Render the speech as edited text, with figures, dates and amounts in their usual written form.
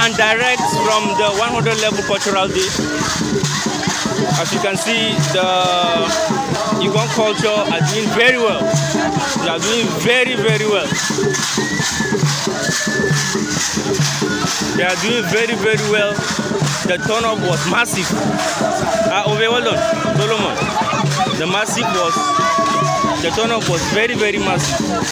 and direct from the 100 level cultural day. As you can see, the Igbo culture are doing very well. They are doing very, very well. They are doing very, very well. The turn-up was massive. Well done, Solomon. The turn-up was very, very massive.